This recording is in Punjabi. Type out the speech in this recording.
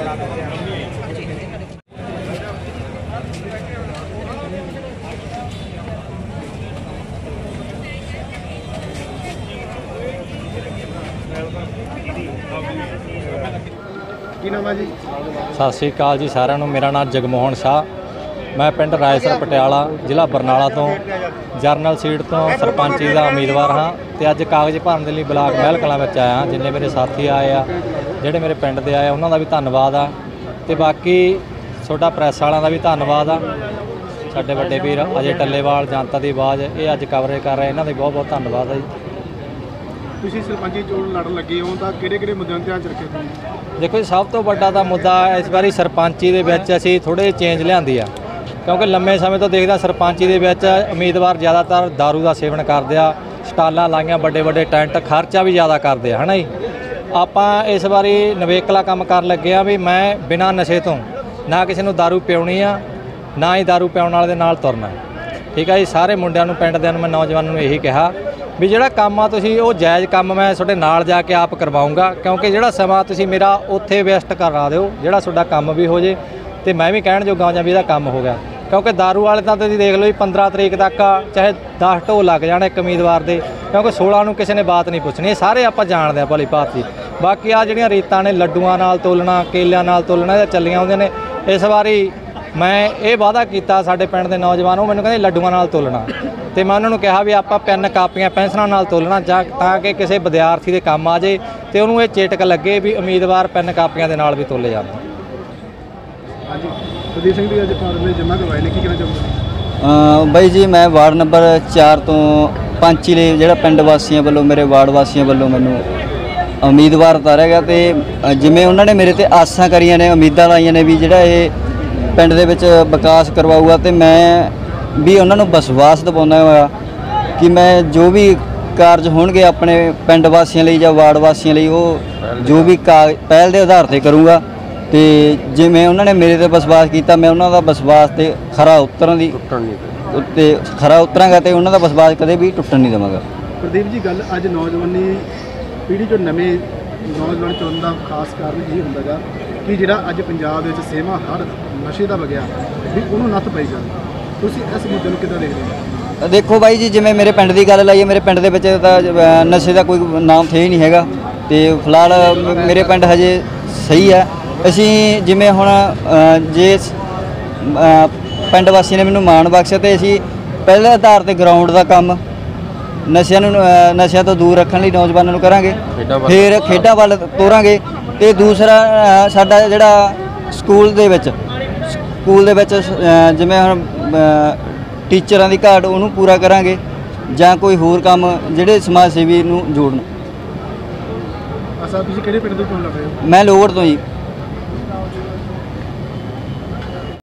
ਕੀ ਨਾਮ ਹੈ ਜੀ? ਸਤਿ ਸ਼੍ਰੀ ਅਕਾਲ ਜੀ ਸਾਰਿਆਂ ਨੂੰ। ਮੇਰਾ ਨਾਮ ਜਗਮੋਹਨ शाह, मैं पिंड रायसर पटियाला ਜ਼ਿਲ੍ਹਾ ਬਰਨਾਲਾ ਤੋਂ ਜਰਨਲ ਸੀਟ ਤੋਂ ਸਰਪੰਚੀ ਦਾ ਉਮੀਦਵਾਰ ਹਾਂ ਤੇ ਅੱਜ ਕਾਗਜ਼ ਭਰਨ ਦੇ ਲਈ ਬਲਾਕ ਮਹਿਲ ਕਲਾਂ ਵਿੱਚ ਆਇਆ ਹਾਂ। ਜਿੰਨੇ ਮੇਰੇ ਸਾਥੀ ਆਏ ਆ, ਜਿਹੜੇ ਮੇਰੇ ਪਿੰਡ ਦੇ ਆਏ, ਉਹਨਾਂ ਦਾ ਵੀ ਧੰਨਵਾਦ ਆ ਤੇ ਬਾਕੀ ਤੁਹਾਡਾ ਪ੍ਰੈਸ ਵਾਲਿਆਂ ਦਾ ਵੀ ਧੰਨਵਾਦ ਆ। ਸਾਡੇ ਵੱਡੇ ਵੀਰ ਅਜੇ ਟੱਲੇਵਾਲ, ਜਨਤਾ ਦੀ ਆਵਾਜ਼, ਇਹ ਅੱਜ ਕਵਰੇਜ ਕਰ ਰਹੇ, ਇਹਨਾਂ ਦਾ ਬਹੁਤ ਬਹੁਤ ਧੰਨਵਾਦ ਆ ਜੀ। ਤੁਸੀਂ ਸਰਪੰਚੀ ਚੋਣ ਲੜਨ ਲੱਗੇ ਹੋ ਤਾਂ ਕਿਹੜੇ ਮੁੱਦਿਆਂ ਨੂੰ ਧਿਆਨ 'ਚ ਰੱਖੇ ਤੁਸੀਂ? ਦੇਖੋ ਜੀ, ਸਭ ਤੋਂ ਵੱਡਾ ਤਾਂ ਮੁੱਦਾ ਇਸ ਵਾਰੀ ਸਰਪੰਚੀ ਦੇ ਵਿੱਚ ਅਸੀਂ ਥੋੜ੍ਹੇ ਚੇਂਜ ਲਿਆਂਦੀ ਆ, ਕਿਉਂਕਿ ਲੰਮੇ ਸਮੇਂ ਤੋਂ ਦੇਖਦਾ ਸਰਪੰਚੀ ਦੇ ਵਿੱਚ ਉਮੀਦਵਾਰ ਜ਼ਿਆਦਾਤਰ ਦਾਰੂ ਦਾ ਸੇਵਨ ਕਰਦੇ ਆ, ਸਟਾਲਾਂ ਲਾਈਆਂ, ਵੱਡੇ ਵੱਡੇ ਟੈਂਟ, ਖਰਚਾ ਵੀ ਜ਼ਿਆਦਾ ਕਰਦੇ ਆ, ਹੈ ਨਾ ਜੀ। ਆਪਾਂ ਇਸ ਵਾਰੀ ਨਵੇਕਲਾ ਕੰਮ ਕਰਨ ਲੱਗੇ ਆ ਵੀ ਮੈਂ ਬਿਨਾਂ ਨਸ਼ੇ ਤੋਂ ਨਾ ਕਿਸੇ ਨੂੰ ਦਾਰੂ ਪਿਉਣੀ ਆ, ਨਾ ਹੀ ਦਾਰੂ ਪਿਉਣ ਵਾਲੇ ਦੇ ਨਾਲ ਤੁਰਨਾ। ਠੀਕ ਆ ਜੀ। ਸਾਰੇ ਮੁੰਡਿਆਂ ਨੂੰ, ਪਿੰਡ ਦਿਆਂ ਨੂੰ, ਮੈਂ ਨੌਜਵਾਨਾਂ ਨੂੰ ਇਹੀ ਕਿਹਾ ਵੀ ਜਿਹੜਾ ਕੰਮ ਆ ਤੁਸੀਂ ਉਹ ਜਾਇਜ਼ ਕੰਮ ਮੈਂ ਤੁਹਾਡੇ ਨਾਲ ਜਾ ਕੇ ਆਪ ਕਰਵਾਊਂਗਾ, ਕਿਉਂਕਿ ਜਿਹੜਾ ਸਮਾਂ ਤੁਸੀਂ ਮੇਰਾ ਉੱਥੇ ਵੇਸਟ ਕਰਾ ਦਿਓ, ਜਿਹੜਾ ਤੁਹਾਡਾ ਕੰਮ ਵੀ ਹੋ ਜੇ ਤੇ ਮੈਂ ਵੀ ਕਹਿਣ ਜੋਗਾ ਜਾਂ ਵੀ ਇਹਦਾ ਕੰਮ ਹੋ ਗਿਆ। ਕਿਉਂਕਿ ਦਾਰੂ ਵਾਲੇ ਤਾਂ ਤੁਸੀਂ ਦੇਖ ਲਓ ਜੀ 15 ਤਰੀਕ ਤੱਕ ਚਾਹੇ 10 ਢੋਲ ਲੱਗ ਜਾਣ ਇੱਕ ਉਮੀਦਵਾਰ ਦੇ, ਕਿਉਂਕਿ 16 ਨੂੰ ਕਿਸੇ ਨੇ ਬਾਤ ਨਹੀਂ ਪੁੱਛਣੀ। ਇਹ ਸਾਰੇ ਆਪਾਂ ਜਾਣਦੇ ਹਾਂ ਭਲੀ ਭਾਂਤੀ। ਬਾਕੀ ਆ ਜਿਹੜੀਆਂ ਰੀਤਾਂ ਨੇ ਲੱਡੂਆਂ ਨਾਲ ਤੋਲਣਾ, ਕੇਲਿਆਂ ਨਾਲ ਤੋਲਣਾ, ਇਹ ਚੱਲੀਆਂ ਆਉਂਦੀਆਂ ਨੇ। ਇਸ ਵਾਰੀ ਮੈਂ ਇਹ ਵਾਅਦਾ ਕੀਤਾ ਸਾਡੇ ਪਿੰਡ ਦੇ ਨੌਜਵਾਨ, ਉਹ ਮੈਨੂੰ ਕਹਿੰਦੇ ਲੱਡੂਆਂ ਨਾਲ ਤੋਲਣਾ, ਤੇ ਮੈਂ ਉਹਨਾਂ ਨੂੰ ਕਿਹਾ ਵੀ ਆਪਾਂ ਪੈਨ, ਕਾਪੀਆਂ, ਪੈਨਸਲਾਂ ਨਾਲ ਤੋਲਣਾ ਤਾਂ ਕਿ ਕਿਸੇ ਵਿਦਿਆਰਥੀ ਦੇ ਕੰਮ ਆ ਜੇ ਤੇ ਉਹਨੂੰ ਇਹ ਚੇਟਕ ਲੱਗੇ ਵੀ ਉਮੀਦਵਾਰ ਪੈਨ, ਕਾਪੀਆਂ ਦੇ ਨਾਲ ਵੀ ਤੋਲੇ ਜਾਂਦੇ। ਹਾਂਜੀ, ਪ੍ਰਦੀਪ ਸਿੰਘ ਜੀ ਅੱਜ ਫਾਰਮ ਵਿੱਚ ਜਮ੍ਹਾਂ ਕਰਵਾਏ ਨੇ, ਕੀ ਕਹਿਣਾ ਚਾਹੁੰਦੇ? ਬਾਈ ਜੀ, ਮੈਂ ਵਾਰਡ ਨੰਬਰ 4 ਤੋਂ ਪੰਚੀ ਲਈ ਜਿਹੜਾ ਪਿੰਡ ਵਾਸੀਆਂ ਵੱਲੋਂ, ਮੇਰੇ ਵਾਰਡ ਵਾਸੀਆਂ ਵੱਲੋਂ ਮੈਨੂੰ ਉਮੀਦਵਾਰ ਉਤਾਰਿਆ ਗਿਆ ਤੇ ਜਿਵੇਂ ਉਹਨਾਂ ਨੇ ਮੇਰੇ ਤੇ ਆਸਾਂ ਕਰੀਆਂ ਨੇ, ਉਮੀਦਾਂ ਲਾਈਆਂ ਨੇ ਵੀ ਜਿਹੜਾ ਇਹ ਪਿੰਡ ਦੇ ਵਿੱਚ ਵਿਕਾਸ ਕਰਵਾਊਗਾ, ਤੇ ਮੈਂ ਵੀ ਉਹਨਾਂ ਨੂੰ ਵਿਸ਼ਵਾਸ ਦਿਵਾਉਂਦਾ ਹੋਇਆ ਕਿ ਮੈਂ ਜੋ ਵੀ ਕਾਰਜ ਹੋਣਗੇ ਆਪਣੇ ਪਿੰਡ ਵਾਸੀਆਂ ਲਈ ਜਾਂ ਵਾਰਡ ਵਾਸੀਆਂ ਲਈ, ਉਹ ਜੋ ਵੀ ਪਹਿਲ ਦੇ ਆਧਾਰ 'ਤੇ ਕਰੂੰਗਾ। ਤੇ ਜਿਵੇਂ ਉਹਨਾਂ ਨੇ ਮੇਰੇ 'ਤੇ ਵਿਸ਼ਵਾਸ ਕੀਤਾ, ਮੈਂ ਉਹਨਾਂ ਦਾ ਵਿਸ਼ਵਾਸ 'ਤੇ ਖਰਾ ਉਤਰਾਂਗਾ ਤੇ ਉਹਨਾਂ ਦਾ ਵਿਸ਼ਵਾਸ ਕਦੇ ਵੀ ਟੁੱਟਣ ਨਹੀਂ ਦੇਵਾਂਗਾ। ਪ੍ਰਦੀਪ ਜੀ, ਗੱਲ ਅੱਜ ਨੌਜਵਾਨੀ ਪੀੜ੍ਹੀ 'ਚੋਂ ਨਵੇਂ ਨੌਜਵਾਨ ਚੁਣਨ ਦਾ ਖਾਸ ਕਾਰਨ ਇਹ ਹੁੰਦਾ ਗਾ ਕਿ ਜਿਹੜਾ ਅੱਜ ਪੰਜਾਬ ਦੇ ਵਿੱਚ ਸੇਵਾ ਹਰ ਨਸ਼ੇ ਦਾ ਵਗਿਆ ਵੀ ਉਹਨੂੰ ਨੱਥ ਪਈ ਜਾਵੇ। ਤੁਸੀਂ ਇਸ ਮੁੱਦੇ ਨੂੰ ਕਿੱਦਾਂ ਦੇਖਦੇ ਹੋ? ਦੇਖੋ ਬਾਈ ਜੀ, ਜਿਵੇਂ ਮੇਰੇ ਪਿੰਡ ਦੀ ਗੱਲ ਲਾਈਏ, ਮੇਰੇ ਪਿੰਡ ਦੇ ਵਿੱਚ ਤਾਂ ਨਸ਼ੇ ਦਾ ਕੋਈ ਨਾਮ ਥੇ ਹੀ ਨਹੀਂ ਹੈਗਾ ਤੇ ਫਿਲਹਾਲ ਮੇਰੇ ਪਿੰਡ ਹਜੇ ਸਹੀ ਹੈ। ਅਸੀਂ ਜਿਵੇਂ ਹੁਣ ਜੇ ਪਿੰਡ ਵਾਸੀਆਂ ਨੇ ਮੈਨੂੰ ਮਾਣ ਬਖਸ਼ਿਆ ਤੇ ਅਸੀਂ ਪਹਿਲੇ ਆਧਾਰ 'ਤੇ ਗਰਾਊਂਡ ਦਾ ਕੰਮ ਨਸ਼ਿਆਂ ਤੋਂ ਦੂਰ ਰੱਖਣ ਲਈ ਨੌਜਵਾਨਾਂ ਨੂੰ ਕਰਾਂਗੇ, ਫਿਰ ਖੇਡਾਂ ਵੱਲ ਤੋਰਾਂਗੇ ਤੇ ਦੂਸਰਾ ਸਾਡਾ ਜਿਹੜਾ ਸਕੂਲ ਦੇ ਵਿੱਚ ਜਿਵੇਂ ਹੁਣ ਟੀਚਰਾਂ ਦੀ ਘਾਟ, ਉਹਨੂੰ ਪੂਰਾ ਕਰਾਂਗੇ ਜਾਂ ਕੋਈ ਹੋਰ ਕੰਮ ਜਿਹੜੇ ਸਮਾਜ ਸੇਵੀ ਨੂੰ ਜੋੜਨ। ਤੁਸੀਂ ਕਿਹੜੇ ਪਿੰਡ ਤੋਂ ਚੋਣ ਲੜ ਰਹੇ ਹੋ? ਮੈਂ ਲੋਹਗੜ੍ਹ ਤੋਂ ਜੀ।